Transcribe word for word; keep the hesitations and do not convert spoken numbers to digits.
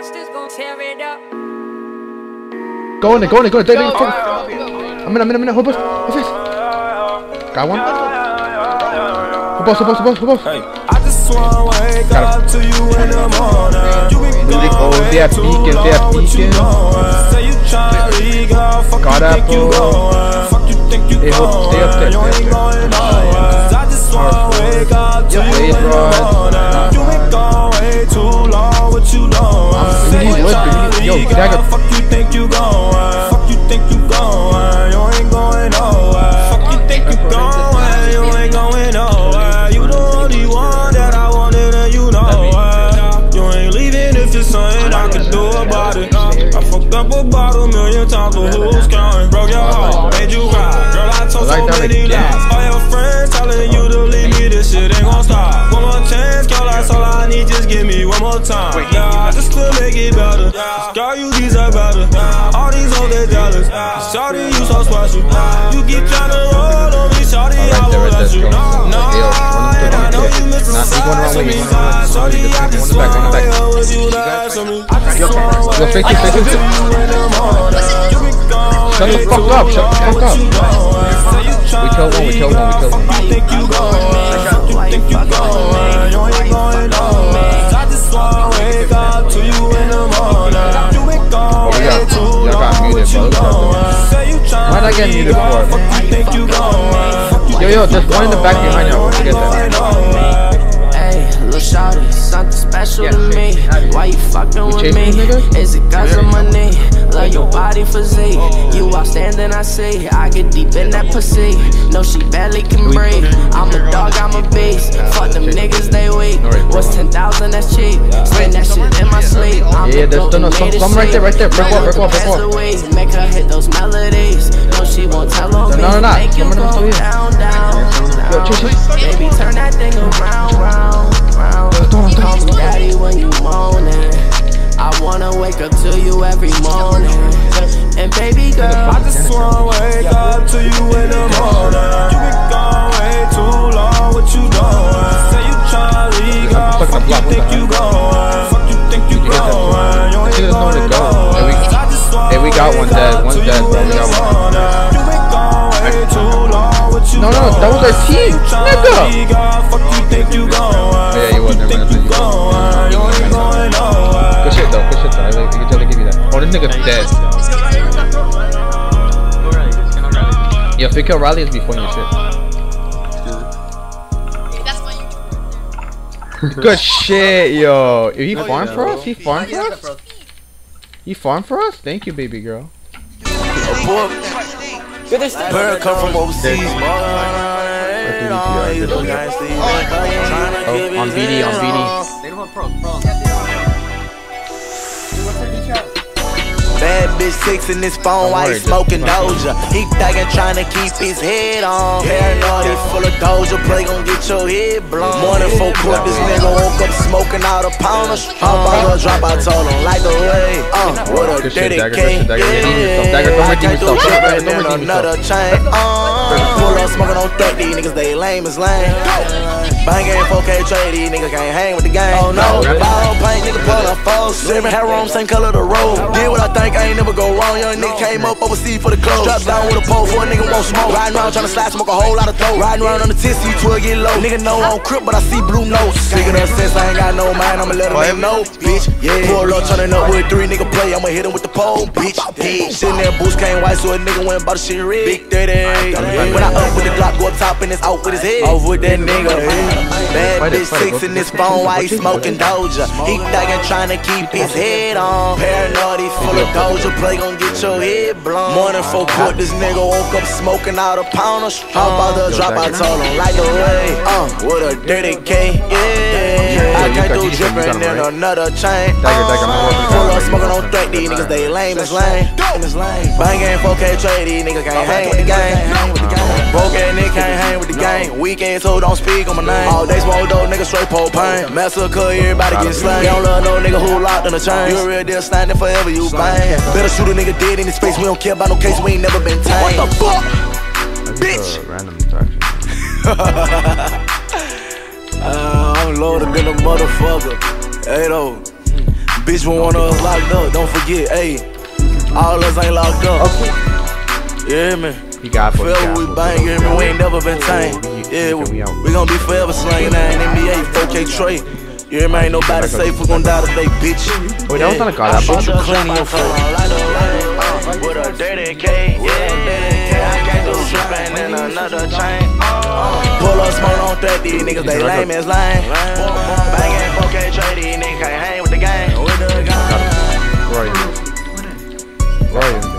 Go in there, go in there, go in there. I'm in, I'm in, I'm in. Hold boss, hold fast. Got one. Hold boss, hold boss, hold boss, hold boss. I just wanna wake up to you in the morning. Really cold. They have beacons, they have beacons. Say you tryna leave, fuck you think you going. Fuck you think you going. You ain't going nowhere. I just wanna wake up to you in the morning. You ain't gone way too long. What you doing? Say you tryna leave, fuck you think you going. Fuck you think you going. You ain't going nowhere. Fuck you think you going. You ain't going nowhere. You the only one that I wanted and you know it. You ain't leaving if it's something I can do about it. I fucked up about a million times, but who's counting? Broke your heart, made you cry. Girl, I told so many lies. All your friends telling you to leave me, this shit ain't gon' stop. One more chance, girl, that's all I need, just give me one more time. Yeah, just to make it better. Girl, you deserve better. All these hoes, they jealous. Shawty, you so special. You keep tryna roll on me, shawty, I won't let you. No, and I know you miss the size of me. Shawty, I just wanna wake up with you, that's on me. I just wanna wake up to you in the morning. Shut the fuck up, shut the fuck up. We killed one, we killed one, we killed one. You think you going, you think you going, you ain't going nowhere. I just wanna wake up to you in the morning. You ain't going way too long, what you going? Why'd I get muted for? You think you going? Yo, yo, there's one in the back behind you, I forget that. Hey, little shawty, something special to me. Why you fucking with me? Is it cause of money? Love your body physique. You outstanding, I see. I get deep in that pussy. No, she barely can breathe. I'm a dog, I'm a beast. Fuck them niggas, they weak. What's ten thousand, that's cheap. Spend that shit in my sleep. I'm yeah, there's still no some, some right there, right there. Break one, break one, break one. Make her hit those melodies. No, she won't tell on me. No, no, no. Make you go down, down, down. Baby, turn that thing around, round, round. Call me daddy when you moaning. I wanna wake up to you every morning. And baby girl, I just wanna wake up to you in the morning. You been gone way too long, what you doing? Say you tryna leave, girl, fuck you think you going? Fuck you think you going? You ain't going nowhere. Hey, we got one dead, one dead, bro. We got one. You been gone way too long, what you No, no, that was our team, nigga. Fuck you think you going? Yeah, you wasn't there, man. You ain't going nowhere. Good shit though, good shit though. I can totally give you that. Oh, this nigga's dead. Yo, if we kill Riley, it's before your shit. Good shit, yo. If he farm for us, he farm for us. He farm for us. Thank you, baby girl. Bird come from overseas. Oh, on B D, on B D. They don't have pros, pros. Bad bitch six in his phone while he smoking Doja. He thinking tryna keep his head on. Paranoid, he full of Doja. Play gon' get your head blown. Morning folk court, this nigga woke up smoking out a pound of sh- I'm about to drop, I told him like the way. Uh, what a dirty king. Yeah, I can't do shit in another chain. Uh, pull up smoking on thirty, niggas they lame as lame. Bang game four K trade, these niggas can't hang with the game. Oh no, ball paint, nigga pull up four. Seven hair on, same color the road. Did what I think, I ain't never go wrong. Young nigga came up overseas for the clothes. Drop down with a pole for a nigga won't smoke. Riding around tryna slide, smoke a whole lot of throat. Riding around on the tip, see twelve get low. Nigga know I'm crip, but I see blue notes. Speaking of sense, I ain't got no mind, I'ma let him know, bitch. Yeah, pull up, turning up with three nigga play, I'ma hit him with the pole, bitch. Yeah, sitting there, boots came white, so a nigga went and bought the shit red. Big thirty. When I up with the Glock, go up top and it's out with his head. Off with that nigga. Bad bitch six in his phone while he smoking Doja. He thinking tryna keep his head on. Paranoid, he full of Doja. Play gon' get your head blown. Morning folk court, this nigga woke up smoking out a pound of sh- I'm about to drop, I told him like the way. Uh, with a dirty K, yeah. I can't do drippin' in another chain. Uh, pull up smoking on threat, these niggas they lame as lame. Bang game four K trade, these niggas can't hang with the game. Broke ass nigga can't hang with the game. Weekend so don't speak on my name. All day smoke dope, nigga straight propane. Massacre, everybody get slain. Don't love no nigga who locked in the chain. You a real deal, standing forever, you bang. Better shoot a nigga dead in his face. We don't care about no case, we ain't never been tamed. What the fuck? Bitch! Random interaction. uh, I'm loaded than a motherfucker. Hey though. Bitch, we want us locked up. Don't forget, hey, all us ain't locked up. Okay. Yeah, man. He got for forever we bang, you hear me? We ain't never been tamed. Yeah, we, we gon' be forever slanging that N B A, four K Trey. You hear me? Ain't nobody safe, we gon' die today, bitch. Wait, that was not a god, that bitch. You clean your phone. With a dirty K, yeah, I can't do trippin' in another chain. Pull up smoke on thirty, these niggas, they lame as lame. Bangin' four K Trey, these niggas can't hang with the gang. With the gang. Ryan. Ryan.